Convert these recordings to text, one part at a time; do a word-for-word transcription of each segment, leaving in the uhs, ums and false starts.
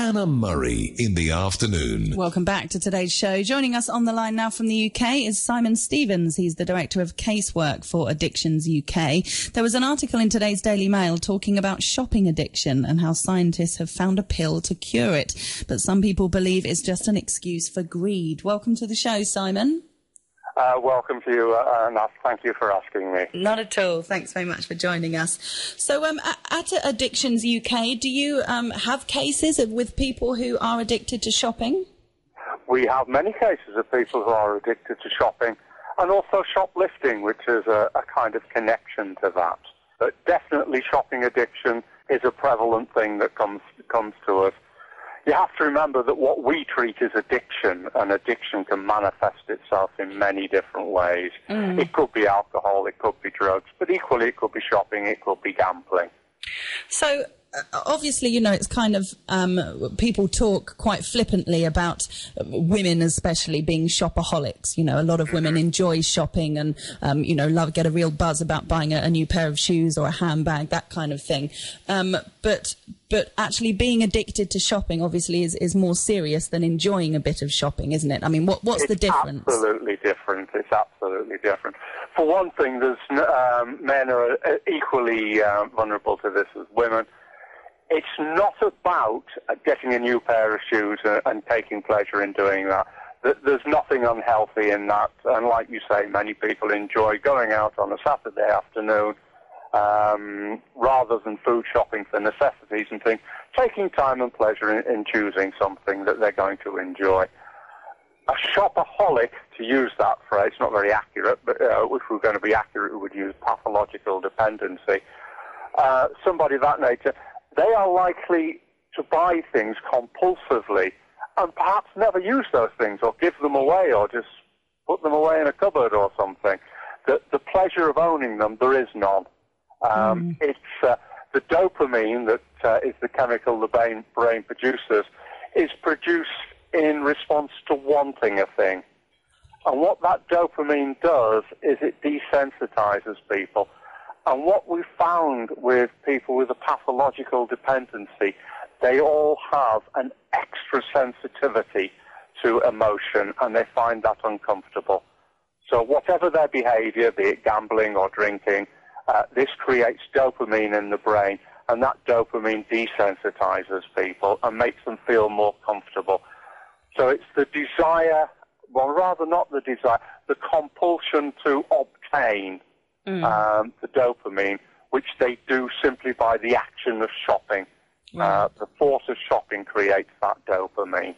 Hannah Murray in the afternoon. Welcome back to today's show. Joining us on the line now from the U K is Simon Stevens. He's the Director of Casework for Addictions U K. There was an article in today's Daily Mail talking about shopping addiction and how scientists have found a pill to cure it. But some people believe it's just an excuse for greed. Welcome to the show, Simon. Uh, welcome to you, uh, and thank you for asking me. Not at all. Thanks very much for joining us. So um, at Addictions U K, do you um, have cases of, with people who are addicted to shopping? We have many cases of people who are addicted to shopping, and also shoplifting, which is a, a kind of connection to that. But definitely shopping addiction is a prevalent thing that comes, comes to us. You have to remember that what we treat as addiction, and addiction can manifest itself in many different ways. Mm. It could be alcohol, it could be drugs, but equally it could be shopping, it could be gambling. So, uh, obviously, you know, it's kind of, um, people talk quite flippantly about women especially being shopaholics. You know, a lot of women enjoy shopping and, um, you know, love, get a real buzz about buying a, a new pair of shoes or a handbag, that kind of thing. Um, but... But actually being addicted to shopping obviously is, is more serious than enjoying a bit of shopping, isn't it? I mean, what, what's it's the difference? It's absolutely different. It's absolutely different. For one thing, there's, um, men are equally uh, vulnerable to this as women. It's not about getting a new pair of shoes and, and taking pleasure in doing that. There's nothing unhealthy in that. And like you say, many people enjoy going out on a Saturday afternoon, Um, rather than food shopping for necessities and things, taking time and pleasure in, in choosing something that they're going to enjoy. A shopaholic, to use that phrase, not very accurate, but uh, if we're going to be accurate, we would use pathological dependency. Uh, somebody of that nature, they are likely to buy things compulsively and perhaps never use those things or give them away or just put them away in a cupboard or something. The, the pleasure of owning them, there is none. Um, mm. It's uh, the dopamine that uh, is the chemical the brain, brain produces is produced in response to wanting a thing. And what that dopamine does is it desensitizes people. And what we found with people with a pathological dependency, they all have an extra sensitivity to emotion, and they find that uncomfortable. So whatever their behavior, be it gambling or drinking, Uh, this creates dopamine in the brain, and that dopamine desensitizes people and makes them feel more comfortable. So it's the desire, well, rather not the desire, the compulsion to obtain mm. um, the dopamine, which they do simply by the action of shopping. Mm. Uh, the force of shopping creates that dopamine.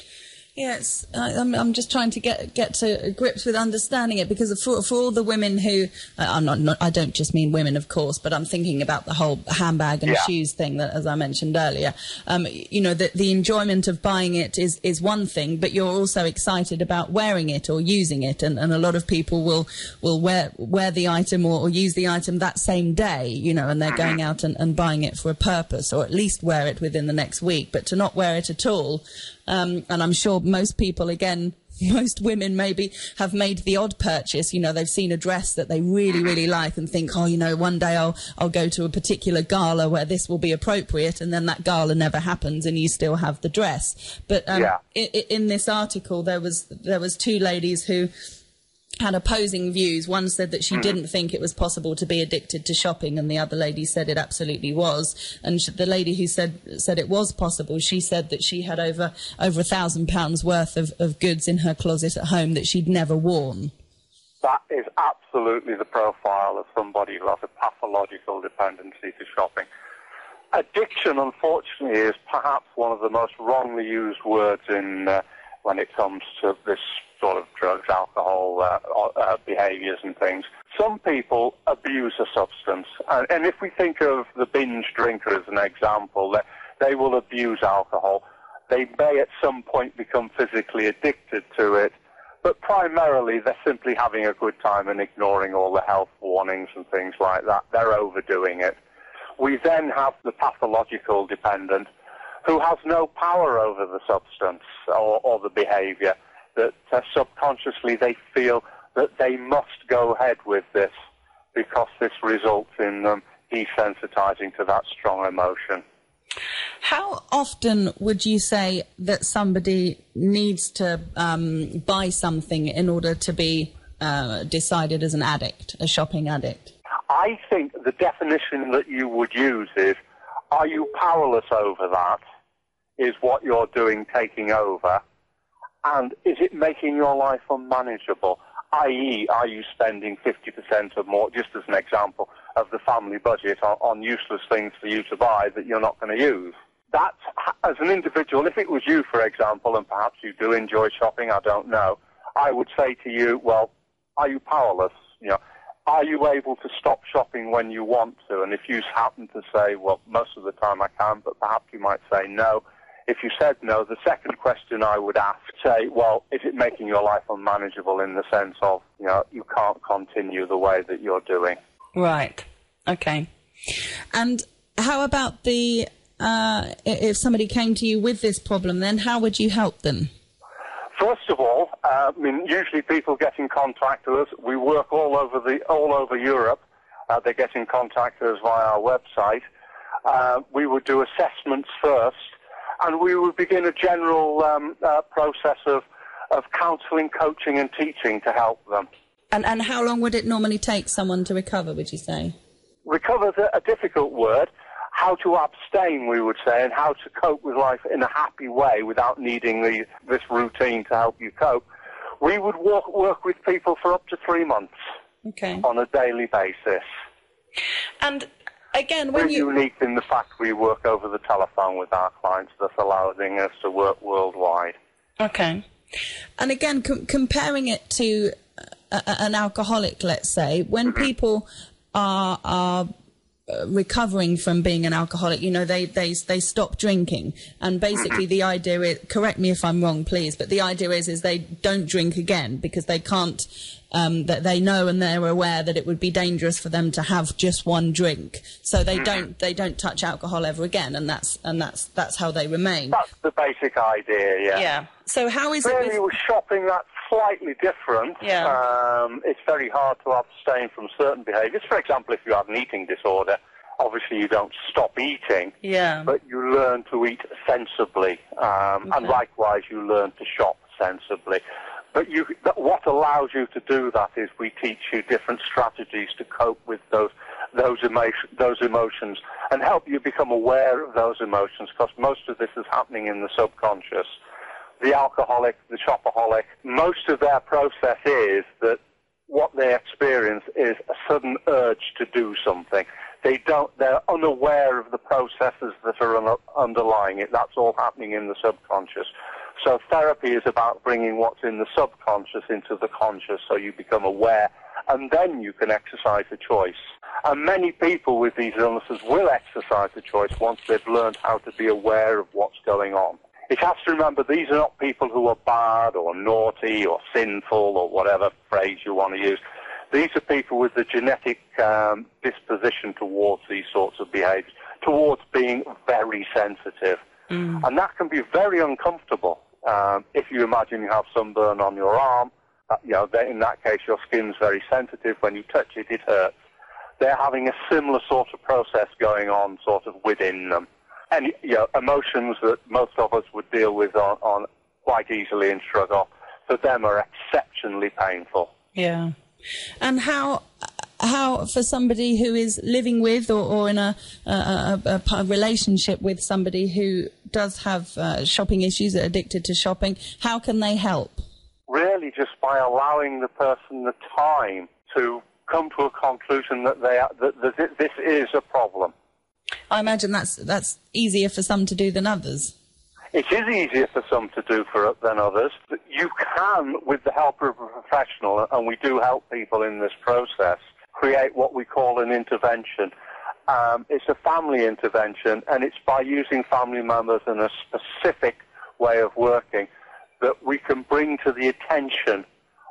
Yes, I, I'm, I'm just trying to get get to grips with understanding it, because for for all the women who uh, I'm not, not I don't just mean women, of course, but I'm thinking about the whole handbag and yeah. shoes thing that, as I mentioned earlier. Um, you know, the the enjoyment of buying it is is one thing, but you're also excited about wearing it or using it, and, and a lot of people will will wear wear the item or, or use the item that same day, you know, and they're going out and, and buying it for a purpose, or at least wear it within the next week, but to not wear it at all. Um, and I'm sure most people, again, most women maybe, have made the odd purchase. You know, they've seen a dress that they really, really like and think, oh, you know, one day I'll, I'll go to a particular gala where this will be appropriate, and then that gala never happens and you still have the dress. But um, yeah. in, in this article, there was, there was two ladies who had opposing views. One said that she mm. didn't think it was possible to be addicted to shopping, and the other lady said it absolutely was. And the lady who said said it was possible, she said that she had over over a thousand pounds worth of, of goods in her closet at home that she'd never worn. That is absolutely the profile of somebody who has a pathological dependency to shopping. Addiction, unfortunately, is perhaps one of the most wrongly used words in uh, when it comes to this sort of drugs, alcohol, uh, uh, behaviours and things. Some people abuse a substance, and, and if we think of the binge drinker as an example, they, they will abuse alcohol. They may at some point become physically addicted to it, but primarily they're simply having a good time and ignoring all the health warnings and things like that. They're overdoing it. We then have the pathological dependent who has no power over the substance or, or the behaviour, that uh, subconsciously they feel that they must go ahead with this because this results in them desensitizing to that strong emotion. How often would you say that somebody needs to um, buy something in order to be uh, decided as an addict, a shopping addict? I think the definition that you would use is, are you powerless over that? Is what you're doing taking over? And is it making your life unmanageable? that is, are you spending fifty percent or more, just as an example, of the family budget on, on useless things for you to buy that you're not going to use? That, as an individual, if it was you, for example, and perhaps you do enjoy shopping, I don't know, I would say to you, well, are you powerless? You know, are you able to stop shopping when you want to? And if you happen to say, well, most of the time I can, but perhaps you might say no. If you said no, the second question I would ask, say, well, is it making your life unmanageable in the sense of, you know, you can't continue the way that you're doing? Right. Okay. And how about the, uh, if somebody came to you with this problem, then how would you help them? First of all, uh, I mean, usually people get in contact with us. We work all over the all over Europe. Uh, they get in contact with us via our website. Uh, we would do assessments first, and we would begin a general um, uh, process of, of counselling, coaching and teaching to help them. And, and how long would it normally take someone to recover, would you say? Recover is a, a difficult word. How to abstain, we would say, and how to cope with life in a happy way without needing the, this routine to help you cope. We would work, work with people for up to three months okay. on a daily basis. And again, when We're you... unique in the fact we work over the telephone with our clients, thus allowing us to work worldwide. Okay. And again, com comparing it to a, an alcoholic, let's say, when people are, are recovering from being an alcoholic, you know, they, they, they stop drinking. And basically the idea is, correct me if I'm wrong, please, but the idea is, is they don't drink again because they can't, um, that they know and they're aware that it would be dangerous for them to have just one drink. So they don't, they don't touch alcohol ever again. And that's, and that's, that's how they remain. That's the basic idea, yeah. Yeah. So how is really, it with... with shopping, that's slightly different. Yeah. Um, it's very hard to abstain from certain behaviours. For example, if you have an eating disorder, obviously you don't stop eating, yeah. but you learn to eat sensibly. Um, okay. And likewise, you learn to shop sensibly. But you, what allows you to do that is we teach you different strategies to cope with those those, emotion, those emotions and help you become aware of those emotions, because most of this is happening in the subconscious. The alcoholic, the shopaholic, most of their process is that what they experience is a sudden urge to do something. They don't, they're unaware of the processes that are un underlying it. That's all happening in the subconscious. So therapy is about bringing what's in the subconscious into the conscious so you become aware, and then you can exercise a choice. And many people with these illnesses will exercise a choice once they've learned how to be aware of what's going on. It has to remember these are not people who are bad or naughty or sinful or whatever phrase you want to use. These are people with the genetic um, disposition towards these sorts of behaviors, towards being very sensitive. Mm. And that can be very uncomfortable. Um, if you imagine you have sunburn on your arm, uh, you know, in that case your skin's very sensitive. When you touch it, it hurts. They're having a similar sort of process going on sort of within them. And, you know, emotions that most of us would deal with on, on quite easily and shrug off, for them are exceptionally painful. Yeah. And how, how for somebody who is living with or, or in a, a, a, a relationship with somebody who does have uh, shopping issues, are addicted to shopping, how can they help? Really just by allowing the person the time to come to a conclusion that, they are, that, that this is a problem. I imagine that's, that's easier for some to do than others. It is easier for some to do for, than others. You can, with the help of a professional, and we do help people in this process, create what we call an intervention. Um, it's a family intervention, and it's by using family members in a specific way of working that we can bring to the attention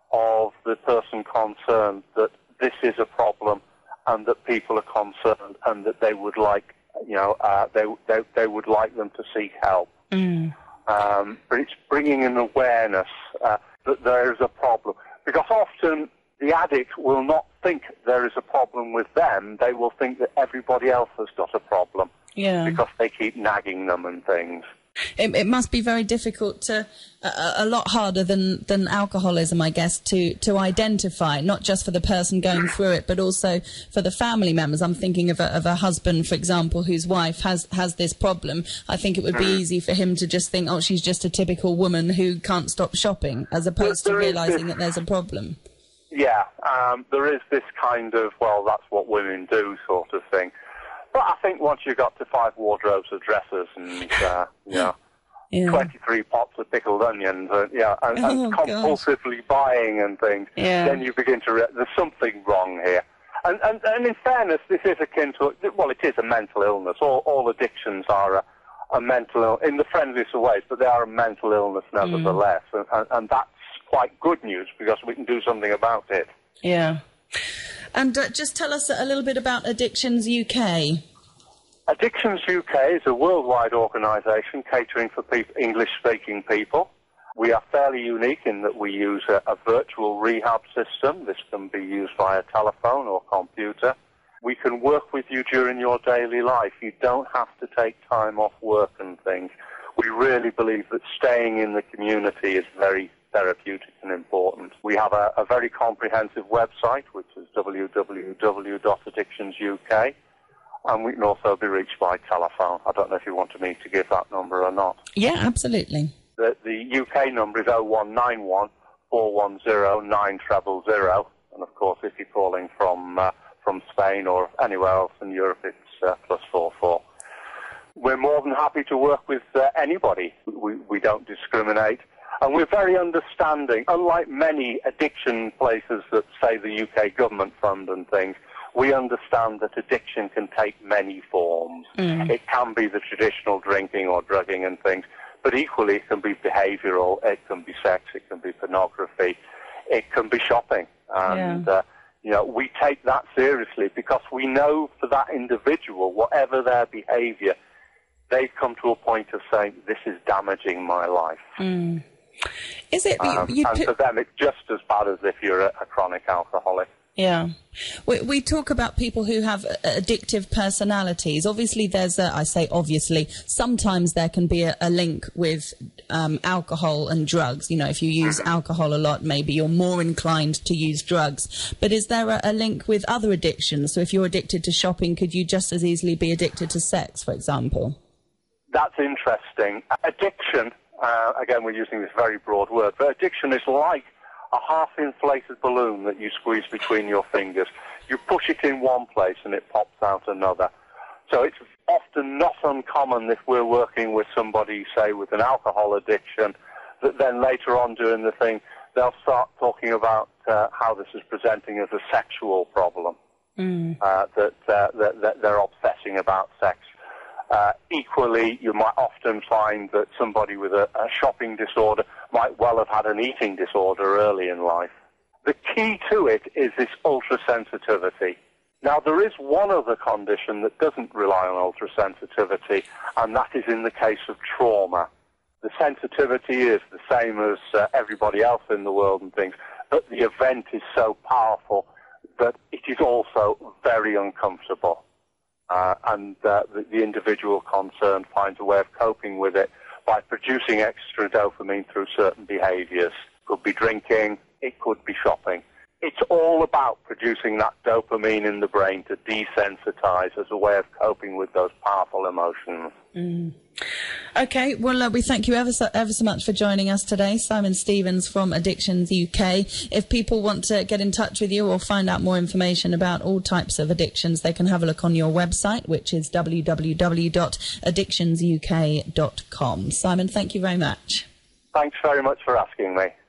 of the person concerned that this is a problem and that people are concerned and that they would like, you know, uh, they, they, they would like them to seek help. Mm. Um, but it's bringing an awareness uh, that there is a problem. Because often the addict will not think there is a problem with them. They will think that everybody else has got a problem. Yeah. Because they keep nagging them and things. It, it must be very difficult to, uh, a lot harder than, than alcoholism, I guess, to, to identify, not just for the person going through it, but also for the family members. I'm thinking of a, of a husband, for example, whose wife has, has this problem. I think it would be easy for him to just think, oh, she's just a typical woman who can't stop shopping, as opposed to realising that there's a problem. Yeah, um, there is this kind of, well, that's what women do sort of thing. But I think once you got to five wardrobes of dresses and, uh, you know, yeah. twenty-three pots of pickled onions, uh, yeah, and, oh, and compulsively gosh. buying and things, yeah. then you begin to, re- there's something wrong here. And, and, and in fairness, this is akin to, well, it is a mental illness. All, all addictions are a, a mental illness, in the friendliest of ways, but they are a mental illness nevertheless. Mm. And, and, and that's quite good news because we can do something about it. Yeah. And uh, just tell us a little bit about Addictions U K. Addictions U K is a worldwide organisation catering for people, English-speaking people. We are fairly unique in that we use a, a virtual rehab system. This can be used via telephone or computer. We can work with you during your daily life. You don't have to take time off work and things. We really believe that staying in the community is very therapeutic and important. We have a, a very comprehensive website, which is w w w dot addictions u k, and we can also be reached by telephone. I don't know if you want me to give that number or not. Yeah, absolutely. The, the U K number is oh one nine one, four one zero, nine zero zero zero, and of course if you're calling from uh, from Spain or anywhere else in Europe, it's uh, plus four four. We're more than happy to work with uh, anybody. We, we don't discriminate. And we're very understanding. Unlike many addiction places that say the U K government fund and things, we understand that addiction can take many forms. Mm. It can be the traditional drinking or drugging and things, but equally it can be behavioural, it can be sex, it can be pornography, it can be shopping. And, yeah. uh, you know, we take that seriously because we know for that individual, whatever their behaviour, they've come to a point of saying, this is damaging my life. Mm. Is it? Um, you, and for them, it's just as bad as if you're a, a chronic alcoholic. Yeah. We, we talk about people who have addictive personalities. Obviously, there's a, I say obviously, sometimes there can be a, a link with um, alcohol and drugs. You know, if you use mm-hmm. alcohol a lot, maybe you're more inclined to use drugs. But is there a, a link with other addictions? So if you're addicted to shopping, could you just as easily be addicted to sex, for example? That's interesting. Addiction, uh, again, we're using this very broad word, but addiction is like a half-inflated balloon that you squeeze between your fingers. You push it in one place and it pops out another. So it's often not uncommon if we're working with somebody, say, with an alcohol addiction, that then later on during the thing, they'll start talking about uh, how this is presenting as a sexual problem, mm. uh, that, uh, that, that they're obsessing about sex. Uh, equally, you might often find that somebody with a, a shopping disorder might well have had an eating disorder early in life. The key to it is this ultrasensitivity. Now, there is one other condition that doesn't rely on ultrasensitivity, and that is in the case of trauma. The sensitivity is the same as uh, everybody else in the world and things, but the event is so powerful that it is also very uncomfortable. Uh, and uh, the, the individual concerned finds a way of coping with it by producing extra dopamine through certain behaviors. It could be drinking, it could be shopping. It's all about producing that dopamine in the brain to desensitize as a way of coping with those powerful emotions. Mm. Okay, well, uh, we thank you ever so, ever so much for joining us today, Simon Stevens from Addictions U K. If people want to get in touch with you or find out more information about all types of addictions, they can have a look on your website, which is w w w dot addictions u k dot com. Simon, thank you very much. Thanks very much for asking me.